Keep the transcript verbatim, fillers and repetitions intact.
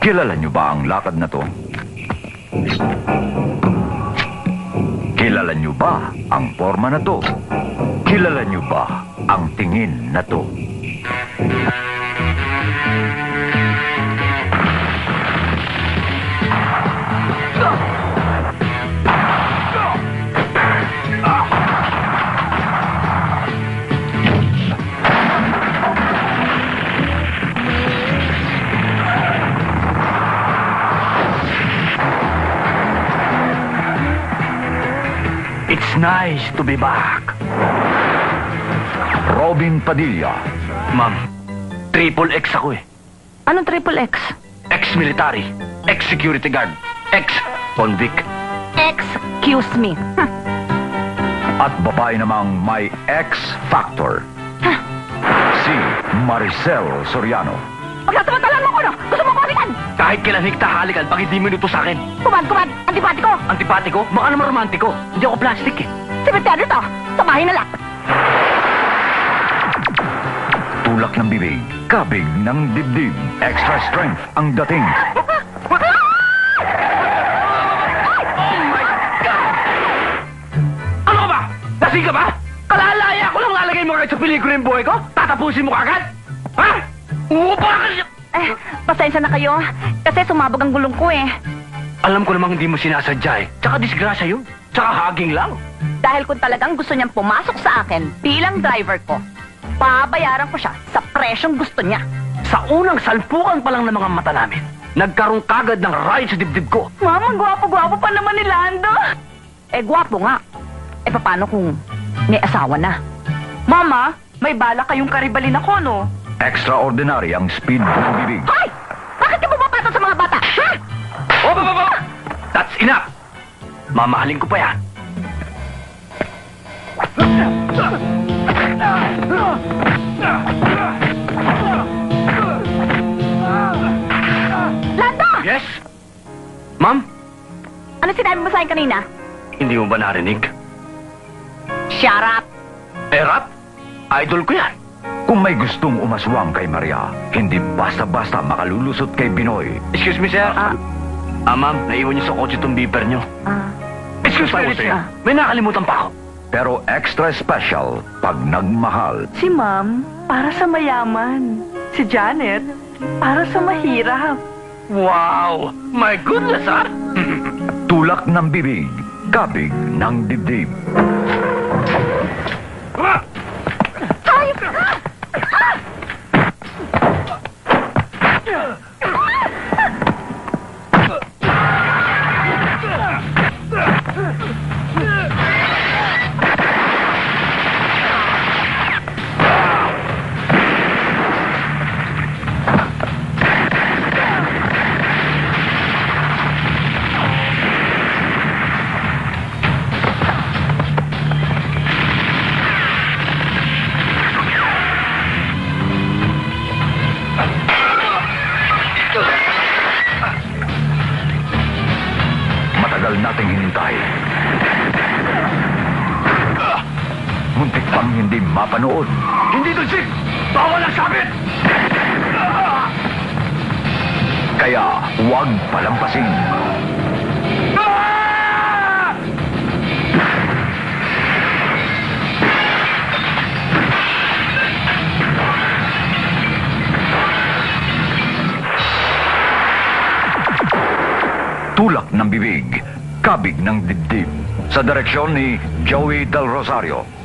Kilala niyo ba ang lakad na to? Kilala niyo ba ang forma na to? Kilala niyo ba ang tingin na to? It's nice to be back. Robin Padilla. Ma'am, triple X ako eh. Anong triple X? Ex-military, ex-security guard, ex-convict. Excuse me. Hm. At babae namang may X-Factor. Si Maricel Soriano. Pagkatamantalan mo ko, no? Gusto mo ko halikan? Kahit kailan higta-halikan, pag hindi mo ito sa akin. Kumad, kumad! Antipatiko! Antipatiko? Baka naman romantiko. Hindi ako plastic eh. Simenteryo to! Sa bahay na lang! Tulak ng bibig, kabig ng dibdib. Extra strength ang dating. Ano ka ba? Lasing ka ba? Kalalaya ko lang lalagay mo kahit sa pelikula yung buhay ko? Tatapusin mo kagad? Ha? Uupa ka siya! Eh, pasensya na kayo. Kasi sumabog ang gulong ko eh. Alam ko namang hindi mo sinasadya eh. Tsaka disgrasya yun. Tsaka haging lang. Dahil kung talagang gusto niyang pumasok sa akin bilang driver ko, babayaran ko siya sa presyong gusto niya. Sa unang salpukan pa lang ng mga mata namin, nagkaroon kagad ng ride sa dibdib ko. Mama, gwapo-gwapo pa naman ni Lando. Eh, gwapo nga. Eh, paano kung may asawa na? Mama, may bala kayong karibalin ako, no? Extraordinary ang speed ng bibig. Hoy! Bakit ka bumapato sa mga bata? Ha? Oh, ba, ba, ba! That's enough! Mamahalin ko pa yan. Lando! Yes? Ma'am? Ano sinabi mo sa akin kanina? Hindi mo ba narinig? Shut up! Eh, rap? Idol ko yan. Kung may gustong umaswang kay Maria, hindi basta-basta makalulusot kay Binoy. Excuse me, sir. Ah, ah ma'am, naiwan niyo sa kotse itong beeper niyo. Ah, Excuse me, sir. May nakalimutan pa ako. Pero extra special pag nagmahal. Si Ma'am, para sa mayaman. Si Janet, para sa mahirap. Wow! My goodness, ha? Tulak ng bibig, kabig ng dibdib. Matagal nating hinintay. Muntik pang hindi mapanood. Hindi dulsik! Bawal ang sabit! Kaya huwag palampasin. Tulak ng bibig, kabig ng dibdib. Sa direksyon ni Joey Del Rosario.